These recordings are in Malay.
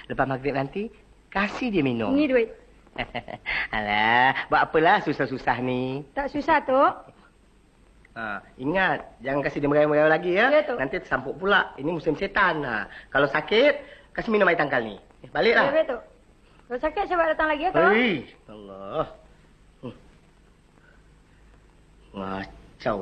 Lepas maghrib nanti, kasih dia minum. Ini duit. Alah, buat apalah susah-susah ni? Tak susah, Tok. Ingat, jangan kasih dia merayau-merayau lagi ya. Ya, Tok. Nanti tersampuk pula. Ini musim setan. Kalau sakit, kasih minum air tangkal ni. Baliklah. Ya, Tok. Kalau sakit, saya datang lagi ya, Tok. Hei, Allah. Ngacau.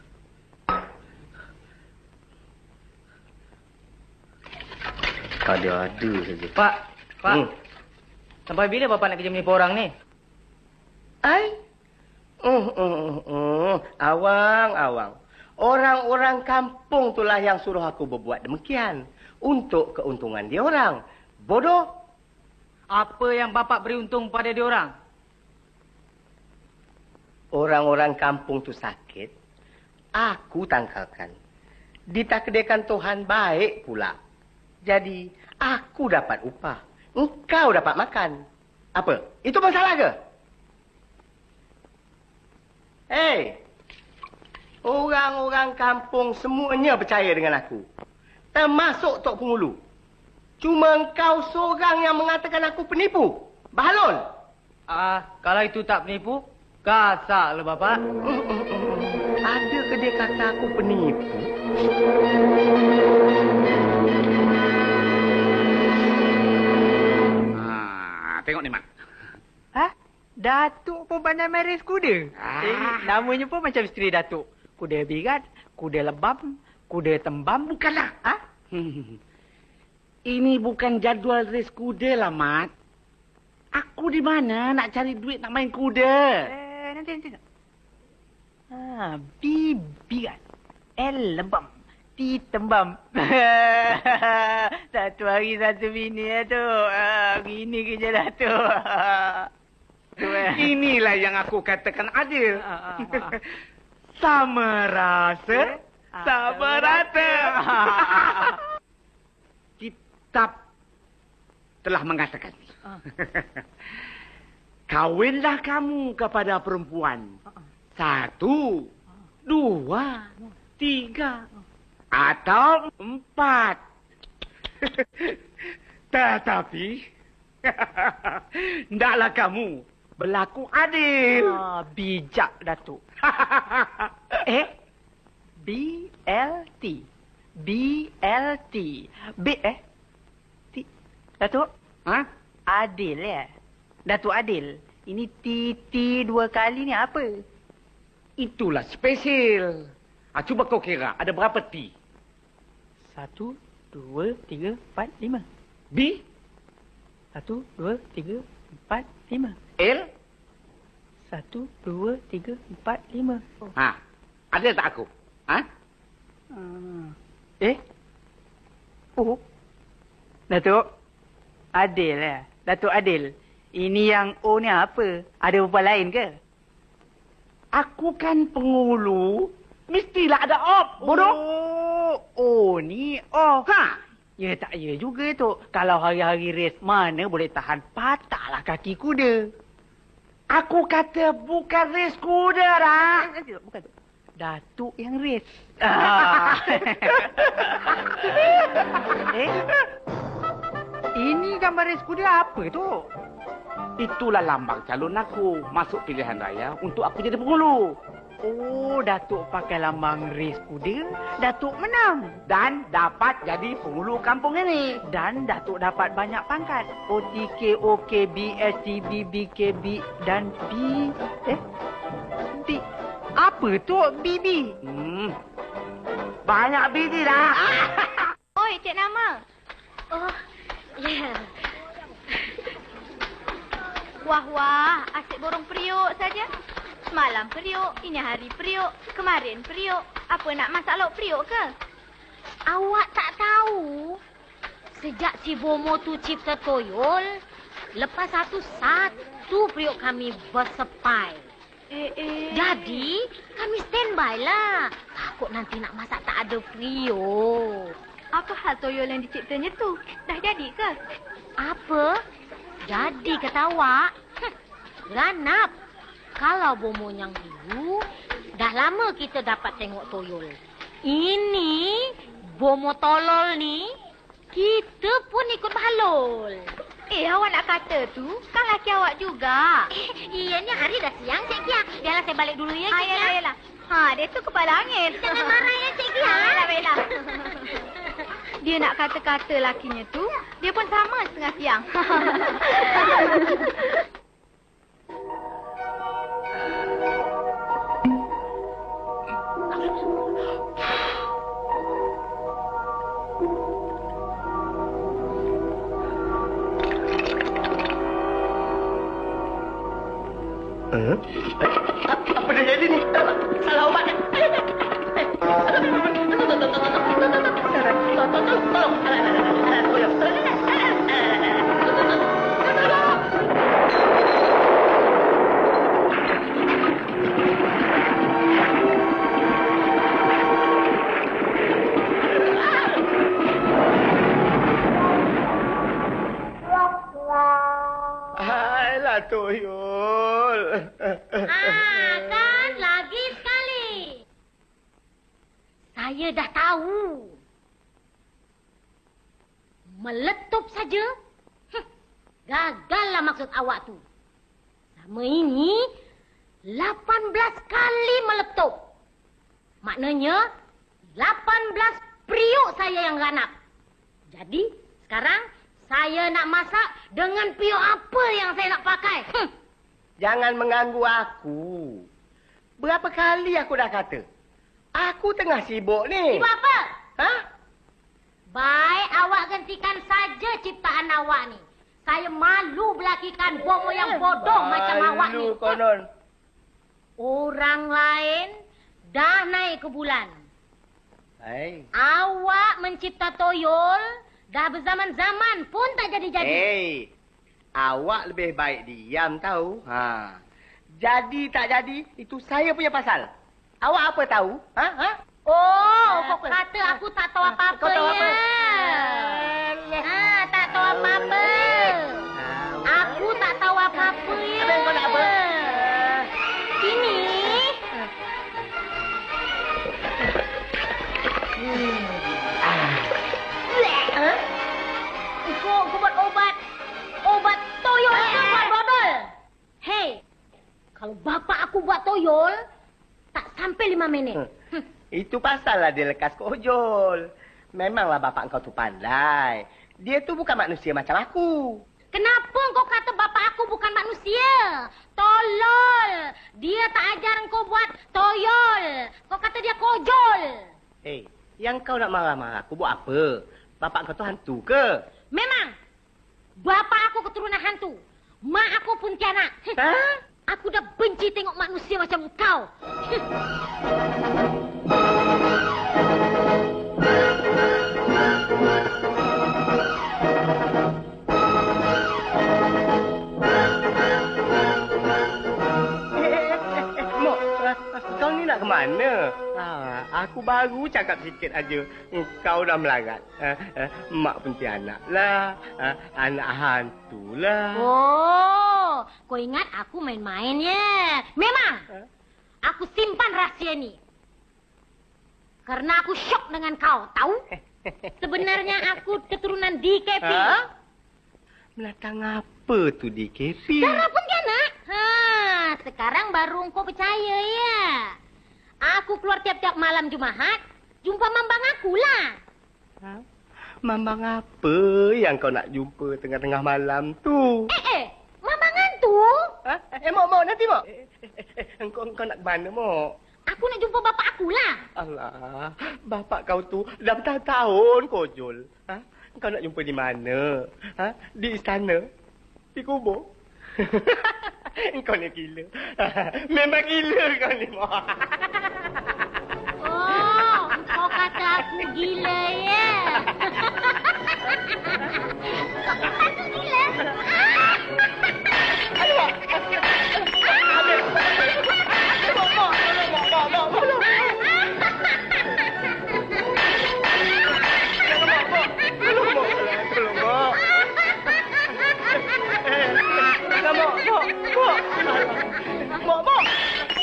Ada-ada saja. Pak. Sampai bila Bapak nak kerja menipu orang ni? Awang. Orang-orang kampung itulah yang suruh aku berbuat demikian. Untuk keuntungan dia orang. Bodoh. Apa yang Bapak beri untung pada dia orang? Orang-orang kampung tu sakit. Aku tangkalkan. Ditakdirkan Tuhan baik pula. Jadi, aku dapat upah. Engkau dapat makan. Apa? Itu masalah ke? Hei! Orang-orang kampung semuanya percaya dengan aku. Termasuk Tok Pengulu. Cuma engkau seorang yang mengatakan aku penipu. Bahalon! Kalau itu tak penipu, kasarlah Bapak. Adakah dia kata aku penipu? Tengok ni, Mat. Datuk pun pandai main res kuda. Namanya pun macam isteri Datuk. Kuda birat, kuda lebam, kuda tembam. Bukanlah. Ini bukan jadual res kuda lah, Mat. Aku di mana nak cari duit nak main kuda? Nanti. Birat. Lebam. T tembam. Satu hari satu bini ya, Tok. Gini kerja Datuk. Inilah yang aku katakan adil. Sama rasa, sama rata. Kitab telah mengatakan. Kawinlah kamu kepada perempuan. 1, 2, 3. Atau 4. Tetapi, hendaklah kamu berlaku adil. Bijak, Datuk. BLT. BLT. Datuk? Adil ya? Datuk Adil. Ini T 2 kali ni apa? Itulah spesial. Cuba kau kira, ada berapa T? 1, 2, 3, 4, 5. B? 1, 2, 3, 4, 5. L? 1, 2, 3, 4, 5. Ada tak aku? Datuk. Adil ya? Datuk Adil. Ini yang O ni apa? Ada perempuan lain ke? Aku kan pengulu. Mestilah ada op, bodoh. Ni O. Ya tak ya juga, Tok. Kalau hari-hari race, mana boleh tahan patahlah kaki kuda. Aku kata bukan race kuda, dah. Bukan, Tok. Datuk yang race. Ini gambar race kuda apa, Tok? Itulah lambang calon aku masuk pilihan raya untuk aku jadi pengulu. Datuk pakai lambang race kuda, Datuk menang. Dan dapat jadi pengulu kampung ini. Dan Datuk dapat banyak pangkat. OTK, OKB, STB, BKB dan B. Apa tu BB? Banyak BB dah. Oi, Cik Nama. Ya. Wah, asyik borong periuk saja. Semalam periuk, ini hari periuk, kemarin periuk. Apa nak masak lauk periuk ke? Awak tak tahu? Sejak si Bomo tu cipta toyol, lepas satu periuk kami bersepai. Jadi, kami standby lah. Takut nanti nak masak tak ada periuk. Apa hal toyol yang diciptanya tu? Dah jadi ke? Apa? Jadi kata awak. Ganap. Kalau Bomo yang dulu, dah lama kita dapat tengok toyol. Ini Bomo tolol ni, Kita pun ikut berhalul. Awak nak kata tu, kan laki awak juga. Iya, ni hari dah siang, Cik Kia. Biarlah saya balik dulu ya, Cik Kia. Ayolah. Dia tu kepala angin. Jangan marah ya, Cik Kia. Baiklah. Dia nak kata-kata lakinya tu, dia pun sama setengah siang. Apa dah jadi ni? Salah ubat. Alah, Toyol. Kan lagi sekali. Saya dah tahu. Meletup saja. Gagallah maksud awak tu. Sama ini 18 kali meletup. Maknanya 18 periuk saya yang ganap. Jadi sekarang saya nak masak dengan periuk apa yang saya nak pakai. Jangan mengganggu aku. Berapa kali aku dah kata? Aku tengah sibuk ni. Sibuk apa? Hah? Baik awak hentikan saja ciptaan awak ni. Saya malu belakikan bomo yang bodoh macam awak ni. Malu konon. Orang lain dah naik ke bulan. Hai. Awak mencipta toyol, dah berzaman-zaman pun tak jadi-jadi. Hei. Awak lebih baik diam tahu. Jadi tak jadi, itu saya punya pasal. Awak apa tahu? Kau kata aku tak tahu apa-apa Kau tahu apa? Tak tahu apa-apa. Aku tak tahu apa-apa ya. Abang kau nak apa? Sini. Kau buat obat toyol ke buat dodol? Hei, kalau bapak aku buat toyol, tak sampai 5 minit. Itu pasallah dia lekas ke ojol. Memanglah bapak kau tu pandai. Dia tu bukan manusia macam aku. Kenapa kau kata bapak aku bukan manusia? Tolol. Dia tak ajar kau buat toyol. Kau kata dia kojol. Hei, yang kau nak marah-marah aku buat apa? Bapak kau tu hantu ke? Memang. Bapak aku keturunan hantu. Mak aku pun tianak. Aku dah benci tengok manusia macam kau. Mok, kau ni nak ke mana? Aku baru cakap sikit aja. Kau dah melarat. Mak pentianak lah. Anak hantu lah. Oh, kau ingat aku main-main ya? Memang. Aku simpan rahsia ni. Karena aku syok dengan kau, tahu? Sebenarnya aku keturunan DKP. Menatang apa tu DKP? Darah Pontianak. Sekarang baru kau percaya ya. Aku keluar tiap-tiap malam Jumaat, jumpa mambang akulah. Mambang apa yang kau nak jumpa tengah-tengah malam tu? Mambang hantu? Mok, nanti Mok. Kau nak ke mana, Mok? Aku nak jumpa bapak akulah. Allah, bapak kau tu dah bertahun-tahun kojol. Kau nak jumpa di mana? Di istana? Di kubur? Kau ni gila. Memang gila kau ni, Mok. Oh, kau kata aku gila ya? Kau kata aku gila?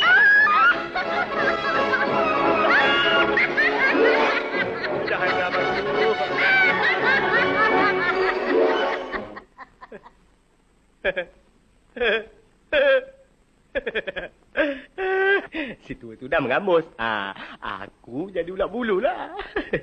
Jangan tu dah mengamus. Aku jadi ulat bulu lah.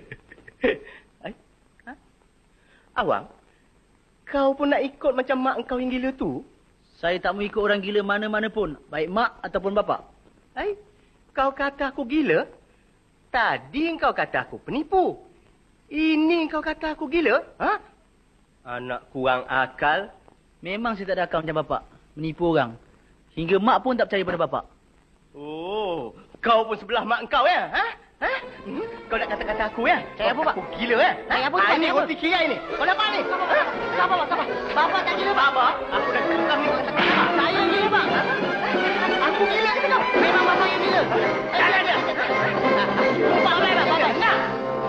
Awang, kau pun nak ikut macam mak kau yang gila tu? Saya tak mau ikut orang gila mana-mana pun. Baik mak ataupun bapa. Kau kata aku gila? Tadi kau kata aku penipu. Ini kau kata aku gila? Anak kurang akal. Memang saya tak ada akal macam bapa. Menipu orang. Hingga mak pun tak percaya pada bapa. Oh, kau pun sebelah mak kau ya? Kau nak kata-kata aku ya? Saya apa, Pak? Aku gila ya? Saya apa, Pak? Ini Saya apa? roti kirai ni. Kau dapat ni? Sabar. Bapa tak gila, Bapa, aku dah tukang ni kau kata apa? Saya yang gila, bang. Aku gila ke kau? Memang bapa yang gila. Jangan dia. Bapa boleh tak? Bapa, nak.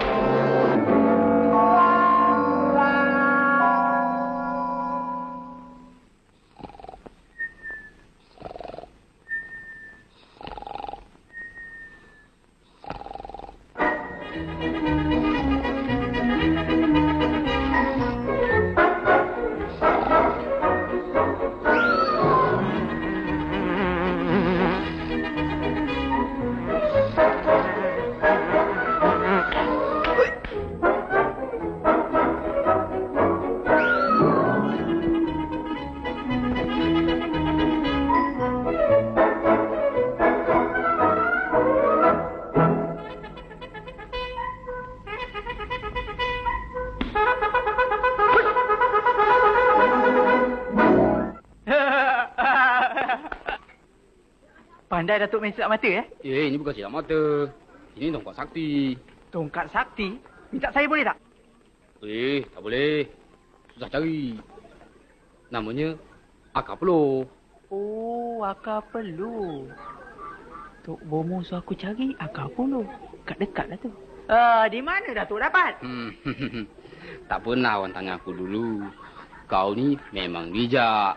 Pandai Datuk main silap mata Ini bukan silap mata. Ini tongkat sakti. Tongkat sakti? Minta saya boleh tak? Tak boleh. Susah cari. Namanya akar peluh. Oh, akar peluh. Tok Bomo suruh aku cari akar peluh. Dekat lah tu. Di mana Datuk dapat? Tak pernah orang tanya aku dulu. Kau ni memang bijak.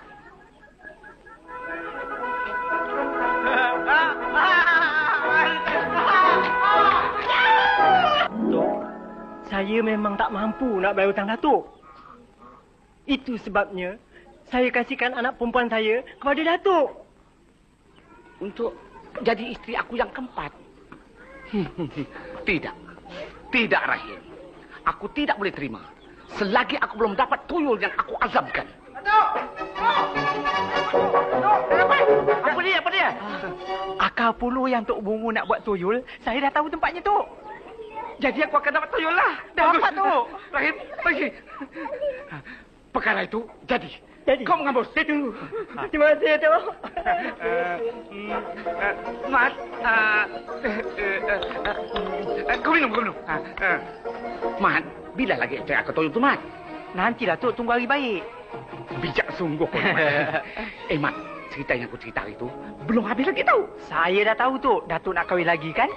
Tok, saya memang tak mampu nak bayar hutang Datuk. Itu sebabnya saya kasihkan anak perempuan saya kepada Datuk. Untuk jadi isteri aku yang keempat. Tidak. Tidak, Rahim. Aku tidak boleh terima. Selagi aku belum dapat tuyul yang aku azabkan. Apa dia? Akar peluh yang Tok Bungu nak buat tuyul, saya dah tahu tempatnya, Tok. Jadi aku akan dapat tuyul lah. Dapat, Tok. Rahim, pergi. Perkara itu jadi. Kau mengambus. Saya tunggu. Terima kasih, Tok. Mat. Kau minum. Mat, bila lagi cek aku tuyul tu, Mat? Nantilah, Tok. Tunggu hari baik. Bijak sungguh. Mat, cerita yang aku cerita itu belum habis lagi tahu. Saya dah tahu, Tok. Datuk nak kahwin lagi, kan?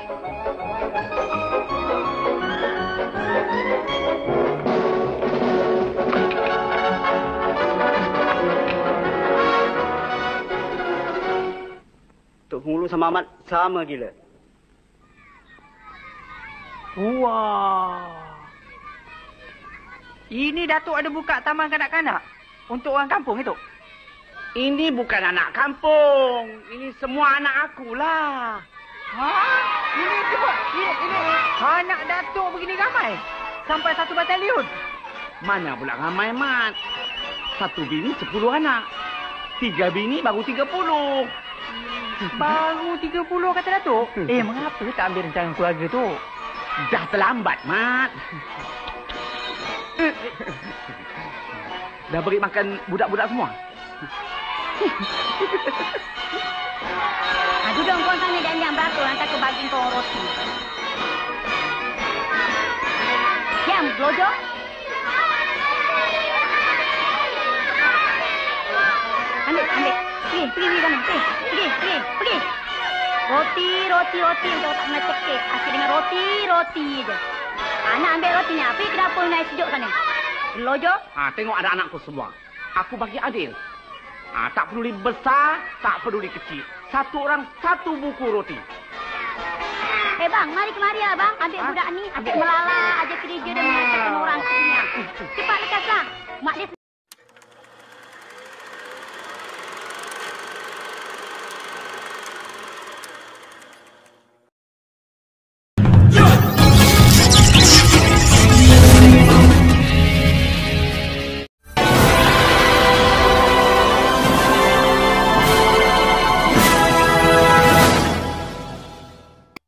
Tok Mulu sama Ahmad sama gila. Wah. Ini Datuk ada buka taman kanak-kanak untuk orang kampung itu. Ini bukan anak kampung. Ini semua anak akulah. Ini cuba. Ini anak Datuk begini ramai. Sampai 1 batalion. Mana pula ramai, Mat? 1 bini 10 anak. 3 bini baru 30. Baru 30 kata Datuk. Mengapa tak ambil rencana keluarga tu? Dah terlambat, Mat. Dah beri makan budak-budak semua? Duduk kau sana jangan beratur hantar ke bagi kau roti. Siam, Blojo. Ambil. Pergi sana. Pergi. Roti. Kau tak pernah cekik. Asyik dengan roti je. Anak ambil rotinya. Pergi ke dapur naik sejuk sana. Blojo. Tengok ada anakku semua. Aku bagi adil. Tak peduli besar, tak peduli kecil. 1 orang 1 buku roti. Bang, mari kemari ya, Bang. Ambil budak ni, asyik melala, aja kerja dan mengatakan orang sini. Cepat lekaslah. Mak dia